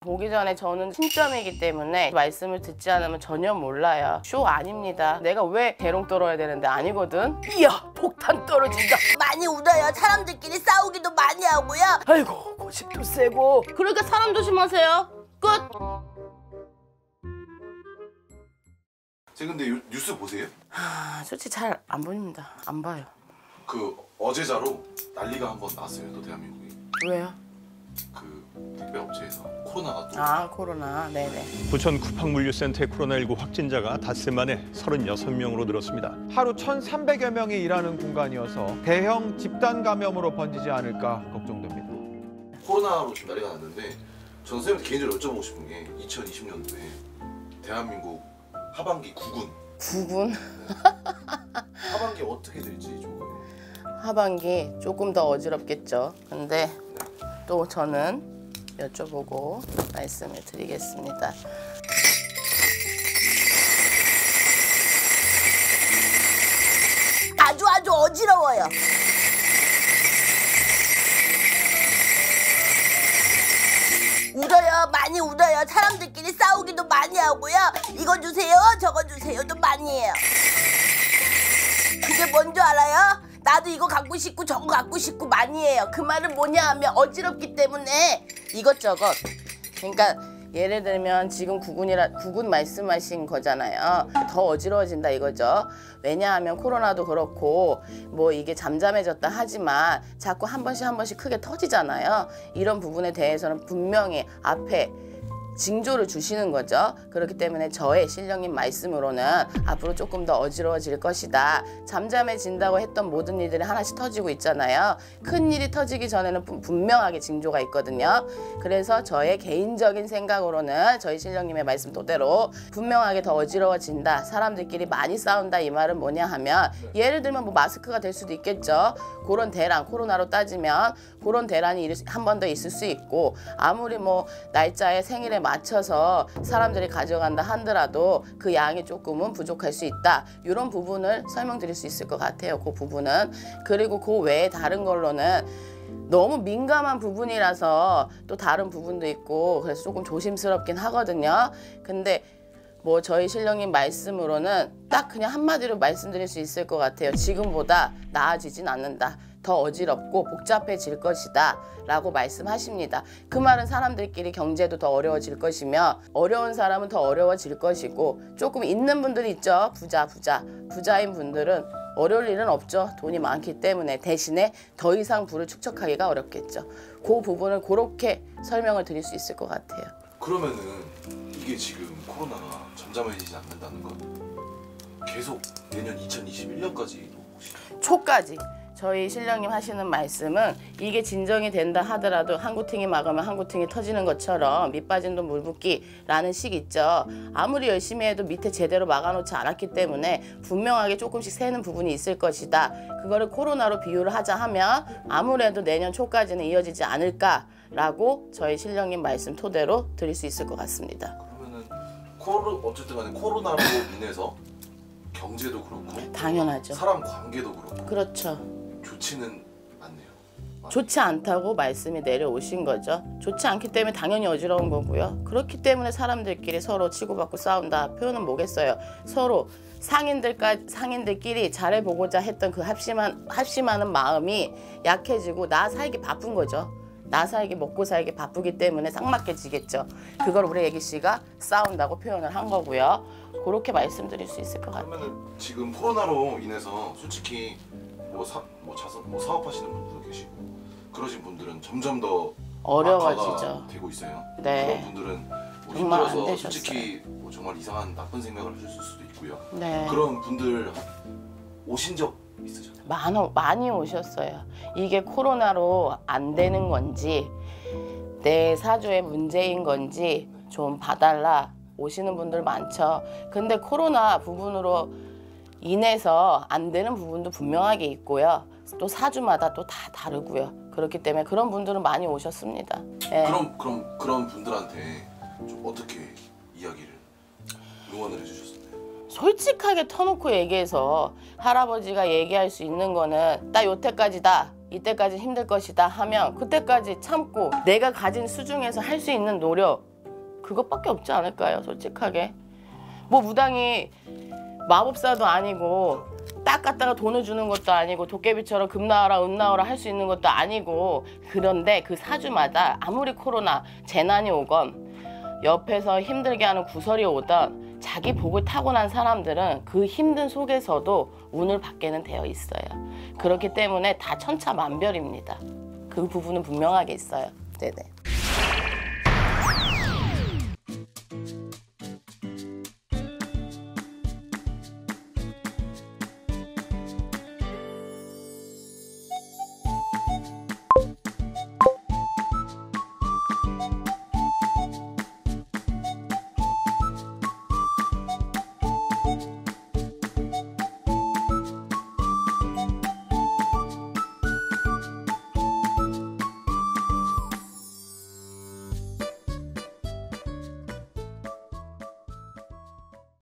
보기 전에 저는 신점이기 때문에 말씀을 듣지 않으면 전혀 몰라요. 쇼 아닙니다. 내가 왜 대롱 떨어야 되는데 아니거든. 이야, 폭탄 떨어진다. 많이 울어요. 사람들끼리 싸우기도 많이 하고요. 아이고, 고집도 세고. 그러니까 사람 조심하세요. 끝. 제가 근데 뉴스 보세요? 솔직히 잘 안 보입니다. 안 봐요. 그 어제자로 난리가 한번 났어요. 또 대한민국이. 왜요? 그 택배 업체에서 코로나가 또. 코로나. 네네. 부천 쿠팡물류센터의 코로나19 확진자가 닷새 만에 36명으로 늘었습니다. 하루 1,300여 명이 일하는 공간이어서 대형 집단 감염으로 번지지 않을까 걱정됩니다. 코로나로 지금 난리가 났는데 저는 선생님한테 개인적으로 여쭤보고 싶은 게 2020년도에 대한민국 하반기 구군. 구군? 네. 하반기 어떻게 될지 조금. 하반기 조금 더 어지럽겠죠. 근데 또 저는 여쭤보고 말씀을 드리겠습니다. 아주 어지러워요. 울어요. 많이 울어요. 사람들끼리 싸우기도 많이 하고요. 이거 주세요, 저거 주세요도 많이 해요. 그게 뭔 줄 알아요? 나도 이거 갖고 싶고 저거 갖고 싶고 많이 해요. 그 말은 뭐냐 하면 어지럽기 때문에 이것저것. 그러니까 예를 들면 지금 구군 말씀하신 거잖아요. 더 어지러워진다 이거죠. 왜냐하면 코로나도 그렇고 뭐 이게 잠잠해졌다 하지만 자꾸 한 번씩 크게 터지잖아요. 이런 부분에 대해서는 분명히 앞에 징조를 주시는 거죠. 그렇기 때문에 저의 신령님 말씀으로는 앞으로 조금 더 어지러워질 것이다. 잠잠해진다고 했던 모든 일들이 하나씩 터지고 있잖아요. 큰 일이 터지기 전에는 분명하게 징조가 있거든요. 그래서 저의 개인적인 생각으로는 저희 신령님의 말씀 토대로 분명하게 더 어지러워진다. 사람들끼리 많이 싸운다. 이 말은 뭐냐 하면 예를 들면 뭐 마스크가 될 수도 있겠죠. 그런 대란, 코로나로 따지면 그런 대란이 한 번 더 있을 수 있고 아무리 뭐 날짜에 생일에 맞춰서 사람들이 가져간다 하더라도 그 양이 조금은 부족할 수 있다. 이런 부분을 설명드릴 수 있을 것 같아요. 그 부분은. 그리고 그 외에 다른 걸로는 너무 민감한 부분이라서 또 다른 부분도 있고 그래서 조금 조심스럽긴 하거든요. 근데 뭐 저희 신령님 말씀으로는 딱 그냥 한마디로 말씀드릴 수 있을 것 같아요. 지금보다 나아지진 않는다. 더 어지럽고 복잡해질 것이다 라고 말씀하십니다. 그 말은 사람들끼리 경제도 더 어려워질 것이며 어려운 사람은 더 어려워질 것이고 조금 있는 분들이 있죠. 부자인 분들은 어려울 일은 없죠. 돈이 많기 때문에. 대신에 더 이상 부를 축적하기가 어렵겠죠. 그 부분을 그렇게 설명을 드릴 수 있을 것 같아요. 그러면은 이게 지금 코로나가 잠잠해지지 않는다는 건 계속 내년 2021년까지 초까지. 저희 신령님 하시는 말씀은 이게 진정이 된다 하더라도 한 구팅이 막으면 한 구팅이 터지는 것처럼 밑 빠진 돈 물 붓기라는 식 있죠. 아무리 열심히 해도 밑에 제대로 막아놓지 않았기 때문에 분명하게 조금씩 새는 부분이 있을 것이다. 그거를 코로나로 비유를 하자 하면 아무래도 내년 초까지는 이어지지 않을까라고 저희 신령님 말씀 토대로 드릴 수 있을 것 같습니다. 그러면은 어쨌든 간에 코로나로 인해서 경제도 그렇고 당연하죠. 사람 관계도 그렇고 그렇죠. 좋지는 않네요. 좋지 않다고 말씀이 내려오신 거죠. 좋지 않기 때문에 당연히 어지러운 거고요. 그렇기 때문에 사람들끼리 서로 치고받고 싸운다. 표현은 뭐겠어요. 서로 상인들끼리 잘해보고자 했던 그 합심하는 마음이 약해지고 나 살기 바쁜 거죠. 나 살기 먹고 살기 바쁘기 때문에 쌍맞게지겠죠. 그걸 우리 애기 씨가 싸운다고 표현을 한 거고요. 그렇게 말씀드릴 수 있을 것 같아요. 그러면은 지금 코로나로 인해서 솔직히 사업하시는 분들도 계시고 그러신 분들은 점점 더 어려워지죠. 되고 있어요. 네. 그런 분들은 뭐 정말 안 힘들어서 되셨어요. 솔직히 뭐 정말 이상한 나쁜 생각을 하실 수도 있고요. 네. 그런 분들 오신 적 있으셨나요? 많이 오셨어요. 이게 코로나로 안 되는 건지 내 사주의 문제인 건지 좀 봐달라 오시는 분들 많죠. 근데 코로나 부분으로 인해서 안 되는 부분도 분명하게 있고요. 또 사주마다 또 다 다르고요. 그렇기 때문에 그런 분들은 많이 오셨습니다. 네. 그런 분들한테 좀 어떻게 이야기를 응원을 해주셨었나요? 솔직하게 터놓고 얘기해서 할아버지가 얘기할 수 있는 거는 딱 요때까지다. 이때까지 힘들 것이다 하면 그때까지 참고 내가 가진 수 중에서 할 수 있는 노력 그것밖에 없지 않을까요? 솔직하게. 뭐 무당이 마법사도 아니고 딱 갖다가 돈을 주는 것도 아니고 도깨비처럼 금 나와라 은 나와라 할 수 있는 것도 아니고, 그런데 그 사주마다 아무리 코로나 재난이 오건 옆에서 힘들게 하는 구설이 오던 자기 복을 타고난 사람들은 그 힘든 속에서도 운을 받게는 되어 있어요. 그렇기 때문에 다 천차만별입니다. 그 부분은 분명하게 있어요. 네네.